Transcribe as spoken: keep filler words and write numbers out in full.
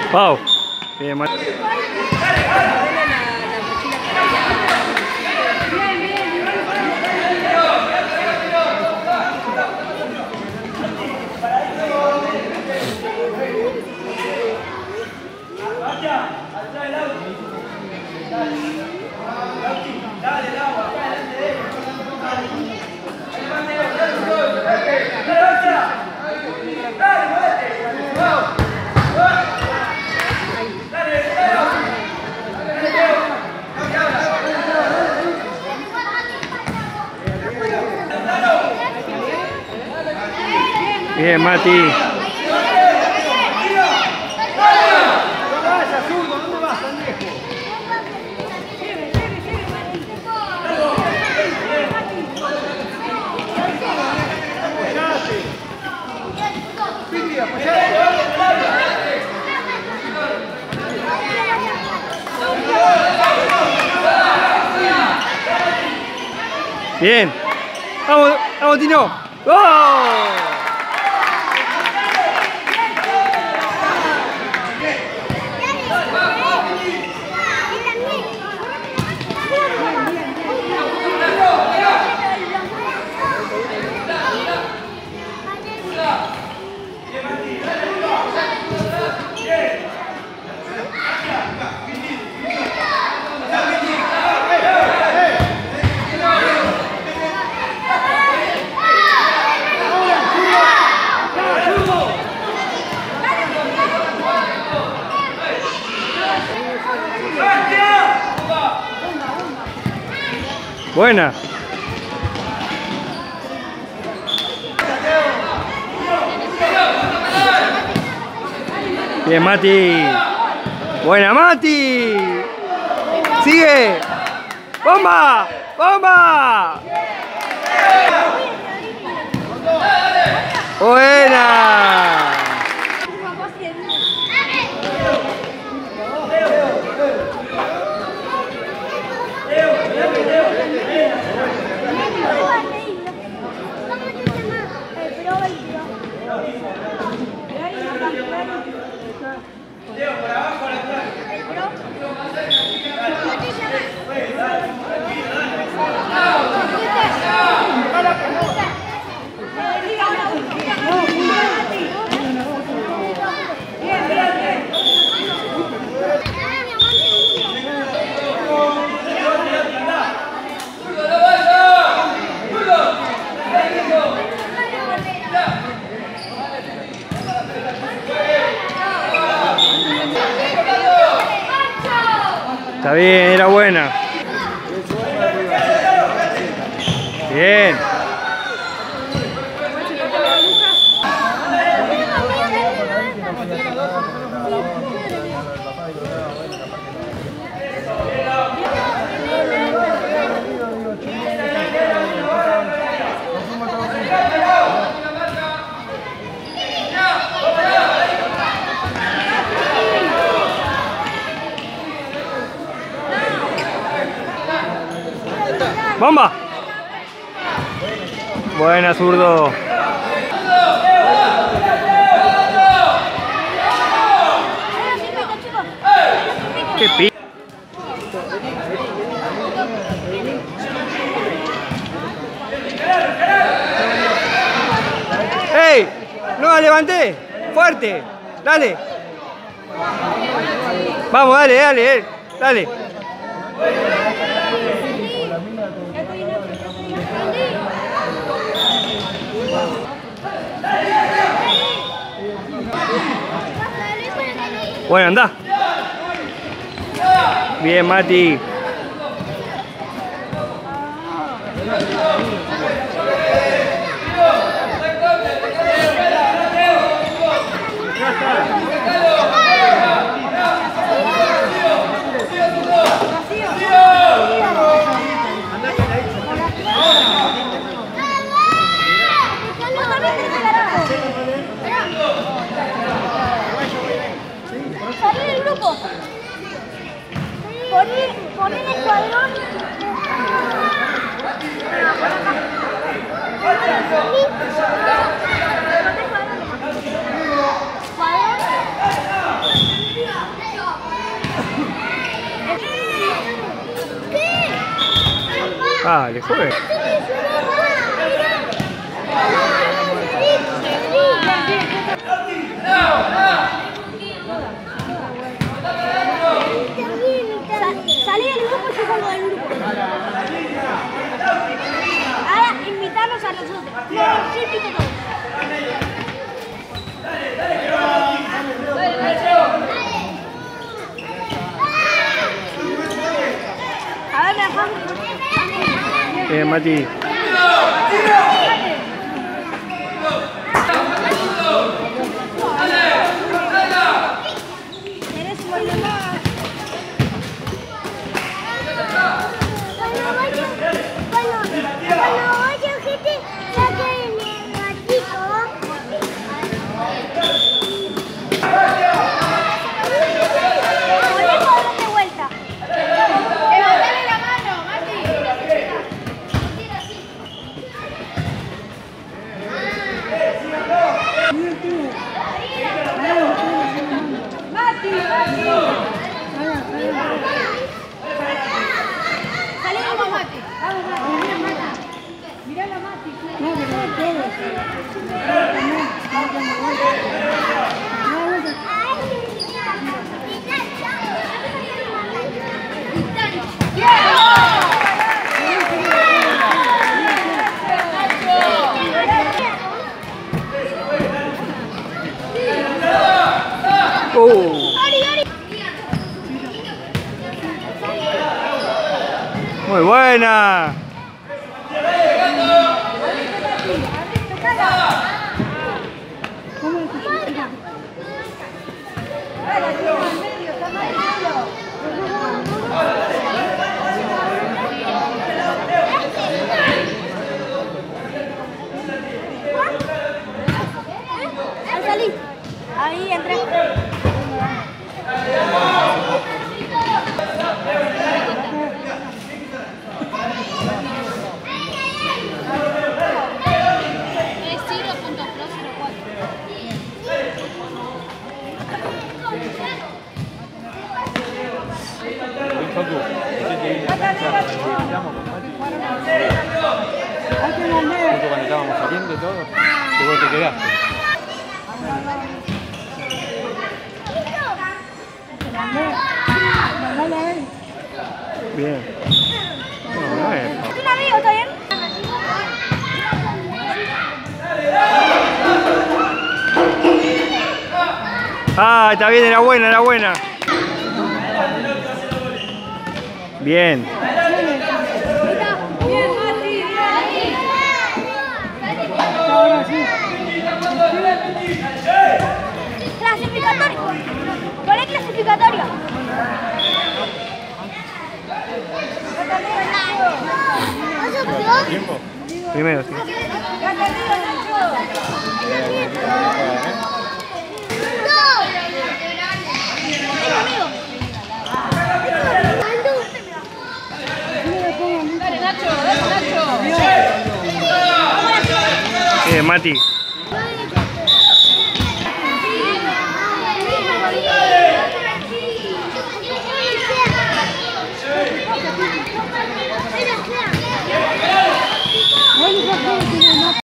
Wow. Bien, Mati. Bien, Mati. Bien. Vamos, vamos, Tino. ¡Oh! Buena. Bien, Mati. Buena, Mati. Sigue. ¡Bomba! ¡Bomba! Buena. Está bien, era buena. Bien. ¡Bomba! Buena, zurdo. ¡Qué pi! ¡Ey! ¡No la levanté! ¡Fuerte! ¡Dale! Vamos, dale, dale, dale. Bueno, anda. Bien, Mati. Ponen el cuadrón. Dale, juega. Salí del grupo y yo salgo del grupo. Ahora invitarnos a nosotros. No, yo invito a todos. A ver, me dejamos. Bien, Mati. Oh. Muy buena. Salí. Ahí entré. Cuando estábamos saliendo y todo, que vos te quedaste. Bien. No, no es. ¿Un amigo, está bien? Ah, está bien, era buena, era buena. Bien. Bien, Mati. Ahora sí. Clasificatoria. Poné clasificatoria. ¿Tiempo? Primero, sí. Dale, Nacho, dale, Nacho. Bien, Mati.